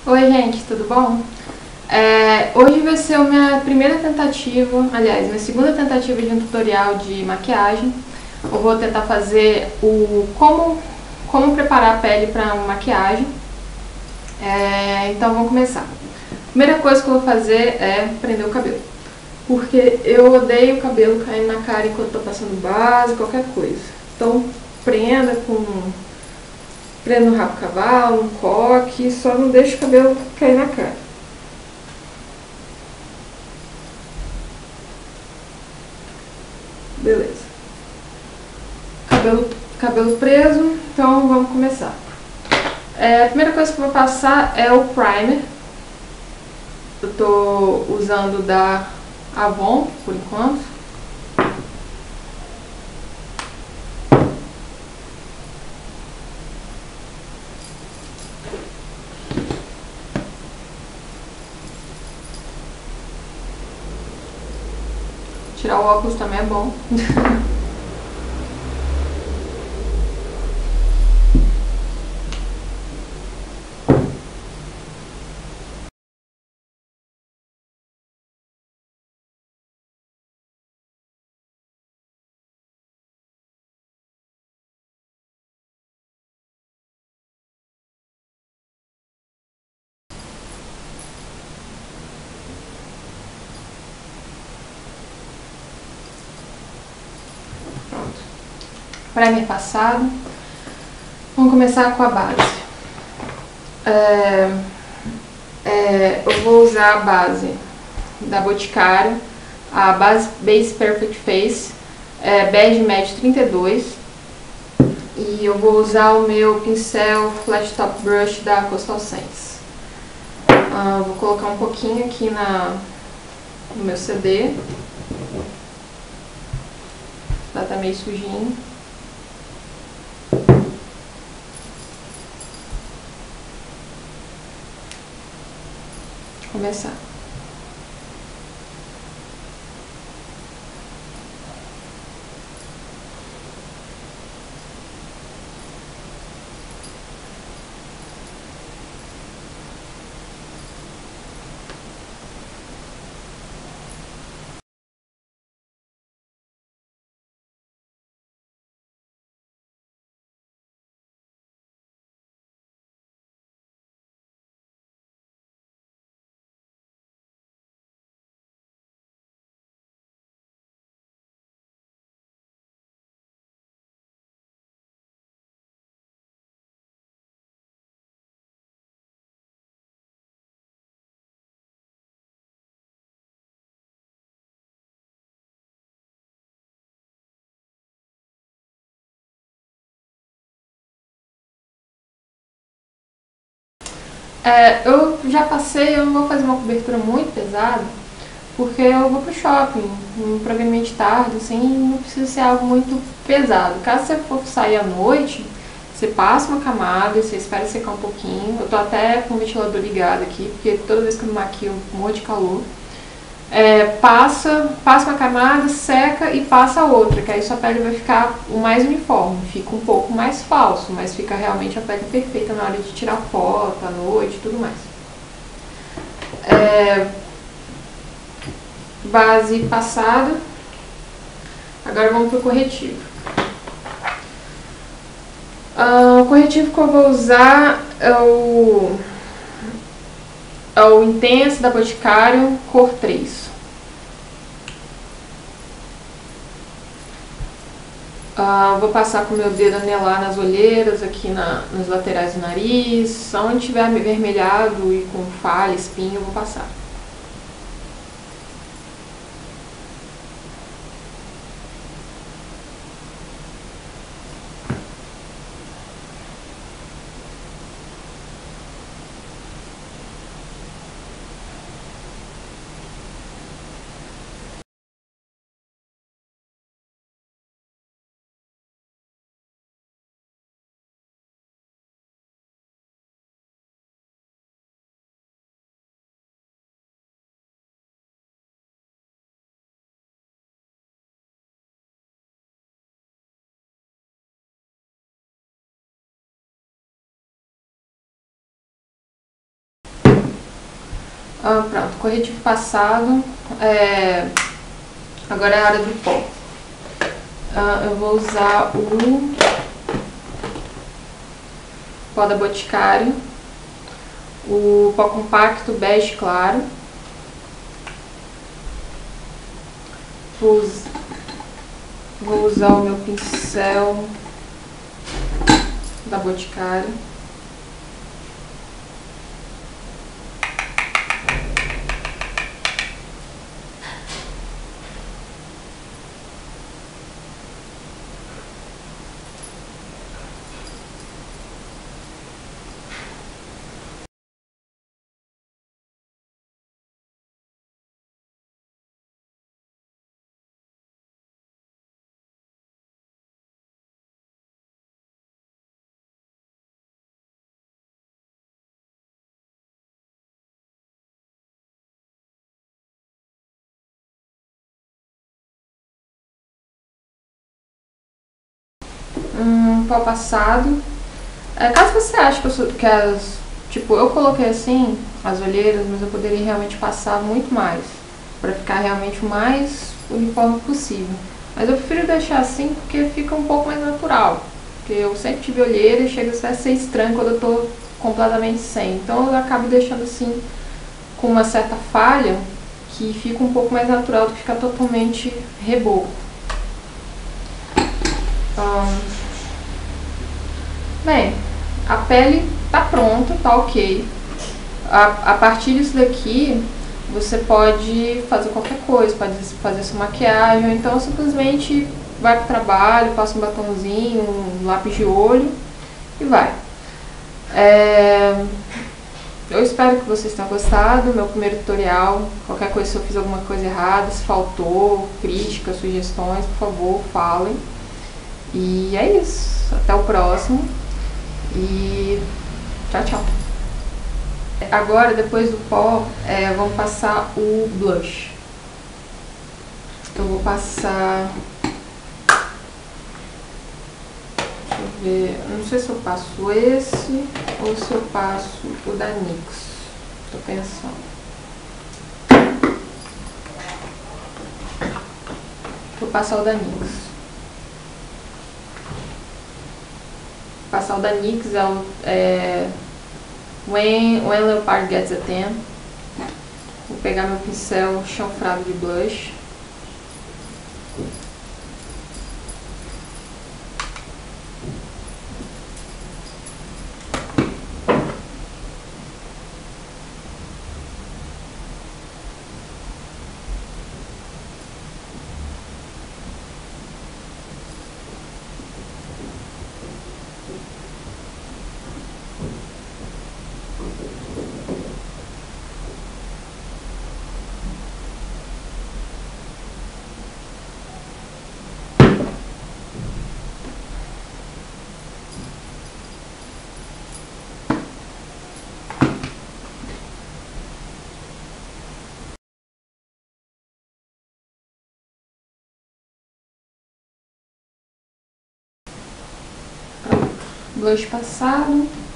Oi, gente, tudo bom? Hoje vai ser a minha primeira tentativa, aliás, minha segunda tentativa de um tutorial de maquiagem. Eu vou tentar fazer como preparar a pele para uma maquiagem. Então vamos começar. A primeira coisa que eu vou fazer é prender o cabelo, porque eu odeio o cabelo caindo na cara enquanto estou passando base, qualquer coisa. Então prenda no rabo do cavalo, no coque, só não deixa o cabelo cair na cara. Beleza. Cabelo preso, então vamos começar. A primeira coisa que eu vou passar é o primer. Eu tô usando da Avon por enquanto. Tirar o óculos também é bom. Pronto. Primer passado. Vamos começar com a base. Eu vou usar a base da Boticário, a Base Perfect Face, Bege Médio 32. E eu vou usar o meu pincel Flat Top Brush da Coastal Scents. Vou colocar um pouquinho aqui no meu CD. Tá meio sujinho. Começar. Eu já passei, eu não vou fazer uma cobertura muito pesada, porque eu vou pro shopping, um programinha de tarde, assim, não precisa ser algo muito pesado. Caso você for sair à noite, você passa uma camada, você espera secar um pouquinho. Eu tô até com o ventilador ligado aqui, porque toda vez que eu me maquio eu morro de calor. Passa uma camada, seca e passa outra, que aí sua pele vai ficar mais uniforme, fica um pouco mais falso, mas fica realmente a pele perfeita na hora de tirar foto, à noite e tudo mais. Base passada. Agora vamos pro corretivo. O corretivo que eu vou usar é o Intense da Boticário, cor 3. Vou passar com o meu dedo anelar nas olheiras, aqui nas laterais do nariz, onde tiver avermelhado e com falha, espinho, eu vou passar. Pronto, corretivo passado. Agora é a hora do pó. Eu vou usar o pó da Boticário, o pó compacto bege claro. Vou usar o meu pincel da Boticário. Pó passado. Caso você ache tipo, eu coloquei assim as olheiras, mas eu poderia realmente passar muito mais, para ficar realmente o mais uniforme possível. Mas eu prefiro deixar assim porque fica um pouco mais natural. Porque eu sempre tive olheira e chega a ser estranho quando eu tô completamente sem. Então eu acabo deixando assim com uma certa falha, que fica um pouco mais natural do que ficar totalmente reboco. Bem, a pele tá pronta, tá ok. A partir disso daqui, você pode fazer qualquer coisa, pode fazer sua maquiagem, ou então simplesmente vai pro trabalho, passa um batonzinho, um lápis de olho e vai. Eu espero que vocês tenham gostado do meu primeiro tutorial. Qualquer coisa, se eu fiz alguma coisa errada, se faltou, críticas, sugestões, por favor, falem. E é isso. Até o próximo. E tchau, tchau. Agora, depois do pó, vamos passar o blush. Eu vou passar... Deixa eu ver... Não sei se eu passo esse ou se eu passo o da NYX. Tô pensando. Vou passar o da NYX. Passar o da NYX é When Leopard Gets a Tan. Vou pegar meu pincel chanfrado de blush. Blush passado.